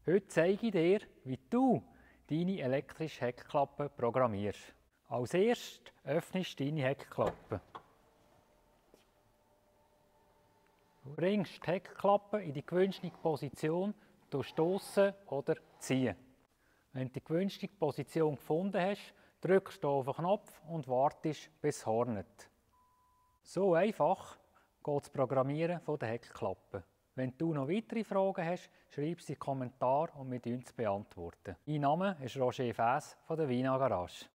Heute zeige ich dir, wie du deine elektrische Heckklappe programmierst. Als erstes öffnest du deine Heckklappe. Du bringst die Heckklappe in die gewünschte Position durch Stossen oder Ziehen. Wenn du die gewünschte Position gefunden hast, drückst du auf den Knopf und wartest, bis es hornet. So einfach geht das Programmieren der Heckklappe. Wenn du noch weitere Fragen hast, schreib sie in die Kommentare und wir beantworten. Mein Name ist Roger Fäss von der Wina Garage.